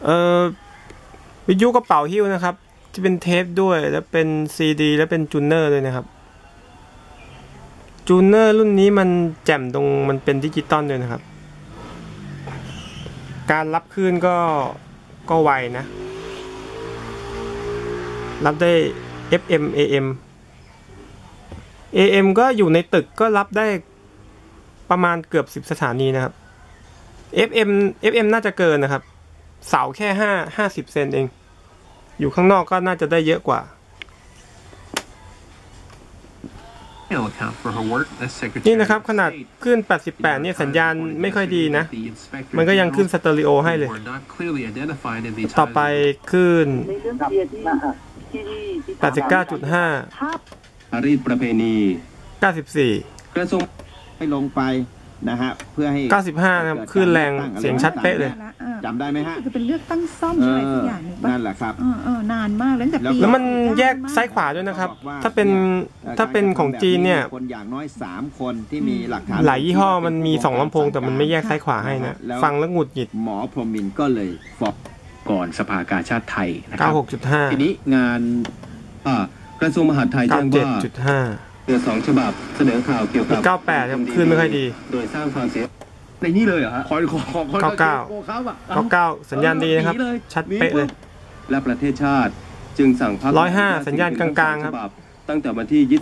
วิทยุกระเป๋าหิ้วนะครับจะเป็นเทปด้วยแล้วเป็นซีดีแล้วเป็นจูนเนอร์ด้วยนะครับจูนเนอร์รุ่นนี้มันแจ่มตรงมันเป็นดิจิตอลด้วยนะครับการรับคลื่นก็ไวนะรับได้ FM AM AM ก็อยู่ในตึกก็รับได้ประมาณเกือบ10สถานีนะครับ FM น่าจะเกินนะครับเสาแค่50 เซนเองอยู่ข้างนอกก็น่าจะได้เยอะกว่านี่นะครับขนาดคลื่น88เนี่ยสัญญาณไม่ค่อยดีนะมันก็ยังขึ้นสเตอริโอให้เลยต่อไปคลื่น 89.5 รีดประเพณี 94 กระทรวงให้ลงไปนะฮะเพื่อให้ 95นะครับคลื่นแรงเสียงชัดเป๊ะเลยจำได้ไหมฮะคือเป็นเลือกตั้งซ่อมอะไรสักอย่างนั่นแหละครับนานมากแล้วมันแยกซ้ายขวาด้วยนะครับถ้าเป็นของจีนเนี่ยคนอย่างน้อย3คนที่มีหลักฐานหลายยี่ห้อมันมี2ลำโพงแต่มันไม่แยกซ้ายขวาให้นะฟังแล้วหงุดหงิดหมอพรหมินทร์ก็เลยฟ้องก่อนสภากาชาดไทยนะครับ 96.5 ทีนี้งานกระทรวงมหาดไทยแจ้งว่าเดือน2ฉบับเสนอข่าวเกี่ยวกับ 98ครับขึ้นไม่ค่อยดีโดยสร้างความเสียในนี้เลยเหรอฮะ 99สัญญาณดีนะครับชัดเป๊ะเลยและประเทศชาติจึงสั่งพัก 105สัญญาณกลางๆครับตั้งแต่วันที่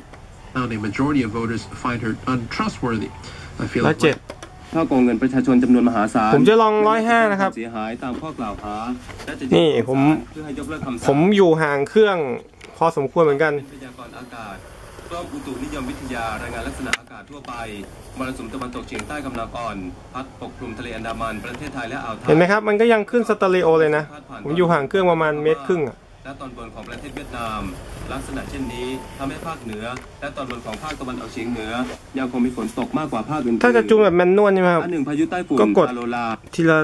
107 ถ้าโกงเงินประชาชนจำนวนมหาศาลผมจะลอง105นะครับเสียหายตามข้อกล่าวหานี่ผมอยู่ห่างเครื่องพอสมควรเหมือนกันพยากรณ์อากาศกรมอุตุนิยมวิทยารายงานลักษณะอากาศทั่วไปมรสุมตะวันตกเฉียงใต้กำลังอ่อนพัดปกคลุมทะเลอันดามันประเทศไทยและอ่าวไทยเห็นไหมครับมันก็ยังขึ้นสเตอริโอเลยนะผมอยู่ห่างเครื่องประมาณ1.5 เมตรและตอนบนของประเทศเวียดนามลักษณะเช่นนี้ทำให้ภาคเหนือและตอนบนของภาคตะวันออกเฉียงเหนือยังคงมีฝนตกมากกว่าภาคอื่นถ้าจะจูงแบบแมนนวลใช่ไหมครับพายุใต้ฝุ่นก็กดทีละ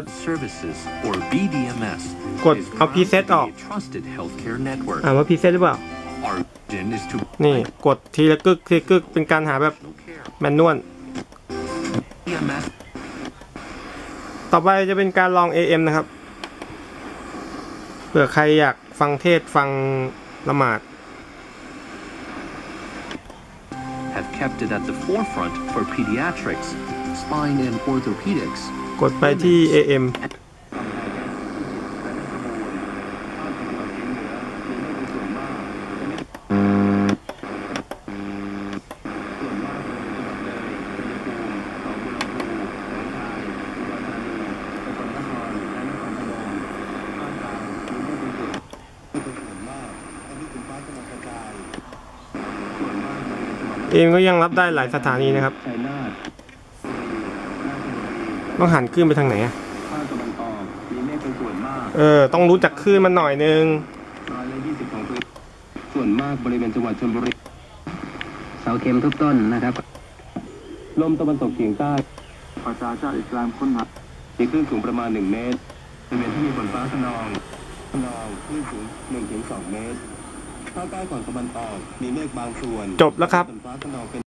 กดเอาพรีเซตออกว่าพรีเซตหรือเปล่านี่กดทีละกึกเป็นการหาแบบแมนนวลต่อไปจะเป็นการลอง AM นะครับเผื่อใครอยากฟังเทศฟังละหมาด have kept it at the forefront for pediatrics, spine and orthopedics. กดไปที่ AM AM ก็ยังรับได้หลายสถานีนะครับต้องหันคลื่นไปทางไหนต้องรู้จักคลื่นมันหน่อยนึงส่วนมากบริเวณจังหวัดชลบุรีเสาเข็มทุกต้นนะครับลมตะวันตกเฉียงใต้ประชาชาติอิสลามค้นหามีคลื่นสูงประมาณ1 เมตรบริเวณที่มีฝนฟ้าคะนองคลื่นสูง 1 ถึง 2 เมตรภาคใต้ฝั่งตะวันออกมีเมฆบางส่วนจบแล้วครับ